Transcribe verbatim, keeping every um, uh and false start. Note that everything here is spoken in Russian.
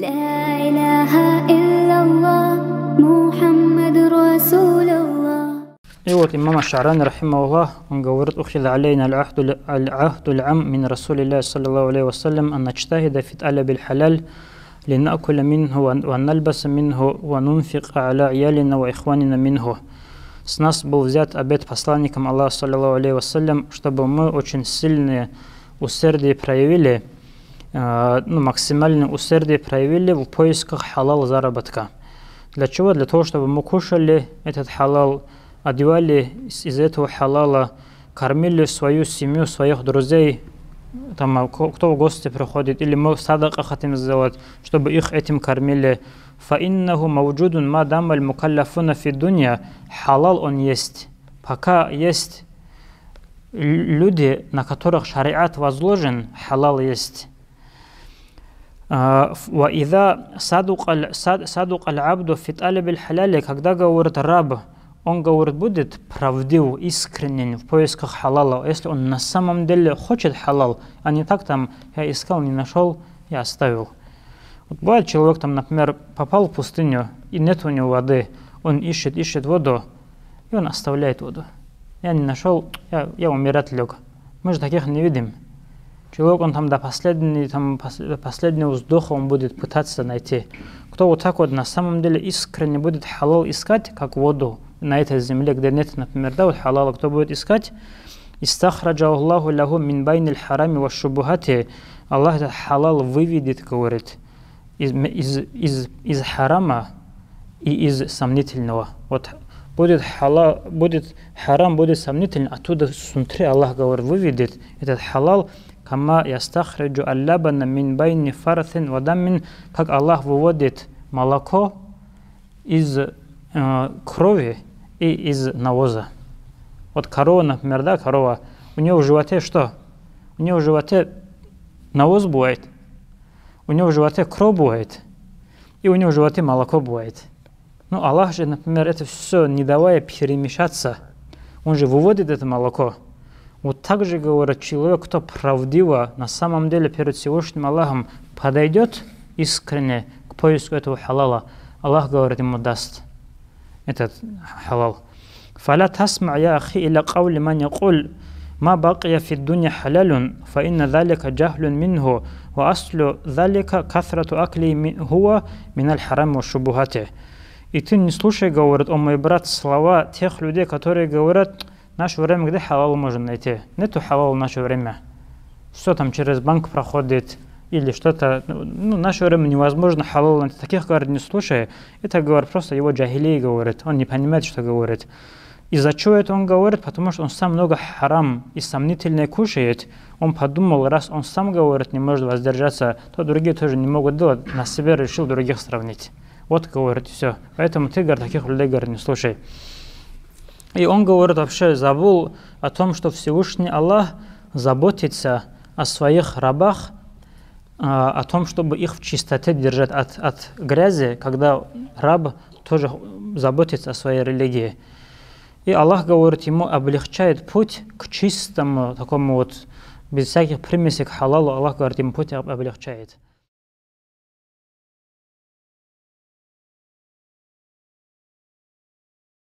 لا إله إلا الله محمد رسول الله. И вот имам Аш-Ша'рани, рахимахуллах, он говорит: «Ухида алейна аль-ахду аль-ам мин Расулиллахи саллаллаху алейхи вассалям, ан начтахида фит аля биль халяль, линакуля минху, ва нальбаса минху, ва нунфика аля иялина ва ихванина минху». С нас был взят обет посланником Аллаха саллаллаху алейхи вассалям, чтобы мы очень сильные усердие проявили, э, ну, максимальное усердие проявили в поисках халал заработка. Для чего? Для того, чтобы мы кушали этот халал, одевали из этого халала, кормили свою семью, своих друзей, там, кто в гости приходит, или мы садака хотим сделать, чтобы их этим кормили. Фаиннаху мавджудун ма дамаль мукалляфуна фи дунья. Халал он есть. Пока есть люди, на которых шариат возложен, халал есть. Ва иза садук аль-абду фи талибиль халяли, когда говорит раб, он говорит, будет правдив, искренен в поисках халала, если он на самом деле хочет халал, а не так там, я искал, не нашел, я оставил. Вот бывает, человек там, например, попал в пустыню, и нет у него воды, он ищет, ищет воду, и он оставляет воду. Я не нашел, я, я умирать лег. Мы же таких не видим. Человек, он там до последнего, там, до последнего вздоха он будет пытаться найти. Кто вот так вот на самом деле искренне будет халал искать, как воду на этой земле, где нет, например, да, вот халала, кто будет искать, истахраджа Аллаху лаху мин байнил харами ва шубухати, Аллах этот халал выведет, говорит, из, из, из, из харама и из сомнительного. Вот будет, халал, будет харам, будет сомнительно, оттуда снутри Аллах, говорит, выведет этот халал, кама ястахраджу аллабана мин байни фаратин вадамин, как Аллах выводит молоко из э, крови и из навоза. Вот корова, например, да, корова, у нее в животе что? У нее в животе навоз бывает, у нее в животе кровь бывает, и у нее в животе молоко бывает. Ну, Аллах же, например, это все не давая перемешаться, он же выводит это молоко. Вот так же, говорит, человек, кто правдиво на самом деле перед Всевышним Аллахом подойдет искренне к поиску этого халала, Аллах, говорит, ему даст этот халал. فلا تسمع يا أخي إلى قول من يقول ما بقي في الدنيا حلال فإن ذلك جهل منه وأصل ذلك كثرة أكله هو من الحرام والشبهات. И ты не слушай, говорит, о мой брат, слова тех людей, которые говорят, в наше время где халал можно найти? Нету халала в наше время. Все там через банк проходит или что-то. Ну, в наше время невозможно халал найти. Таких, говорит, не слушай. Это, говорит, просто его джахилей, говорит. Он не понимает, что говорит. Из-за чего это он говорит? Потому что он сам много харам и сомнительное кушает. Он подумал, раз он сам, говорит, не может воздержаться, то другие тоже не могут делать. На себе решил других сравнить. Вот, говорит, все. Поэтому ты, говорит, таких людей, говорит, не слушай. И он, говорит, вообще забыл о том, что Всевышний Аллах заботится о своих рабах, о том, чтобы их в чистоте держать от, от грязи, когда раб тоже заботится о своей религии. И Аллах, говорит, ему облегчает путь к чистому, такому вот, без всяких примесей к халалу, Аллах, говорит, ему путь облегчает.